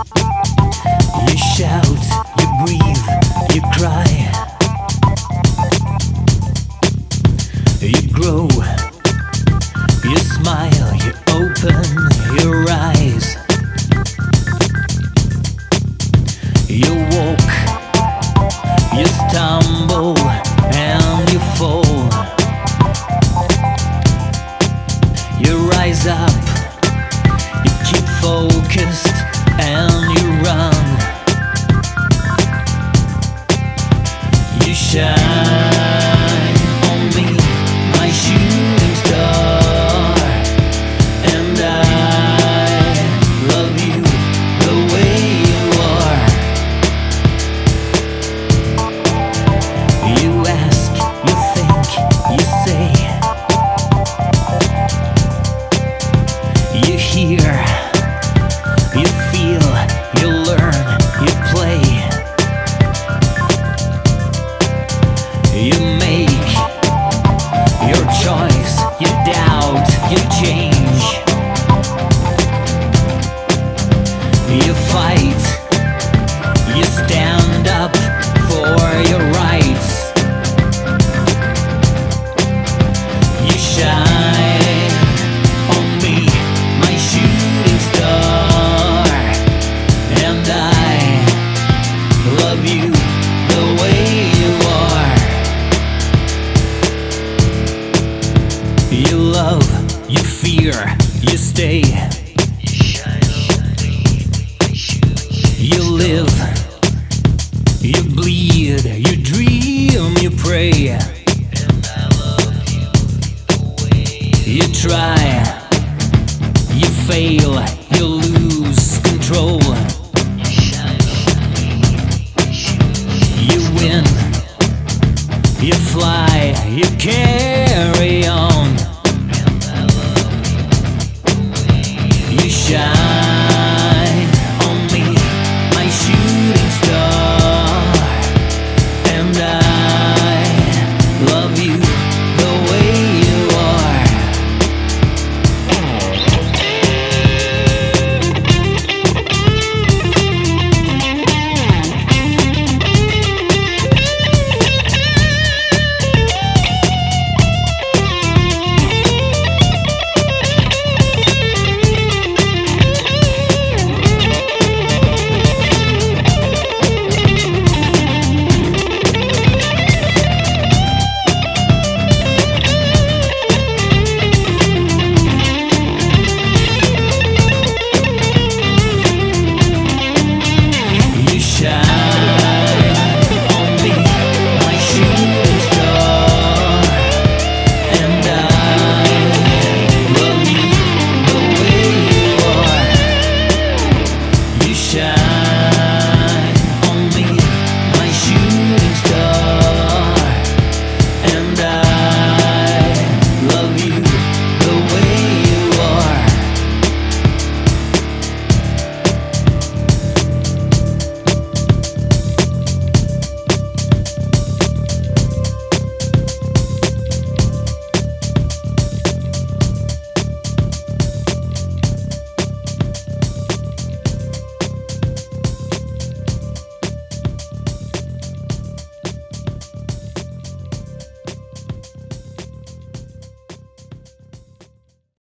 You shout, you breathe, you cry, you grow, you smile, you open your eyes, you walk, you stumble and you fall, you rise up, you keep focused and you run, you shine on me, my shooting star, and I love you the way you are. You ask, you think, you say, you hear, you feel, you learn, you play, you make your choice, you doubt, you change, you fight, you stand up for your rights, you shine on me, my shooting star, and I love you the way you are. You love, you fear, you stay, you live, you bleed, you dream, you pray, you try, you fail, you lose control, you win, you fly, you carry on, you shine.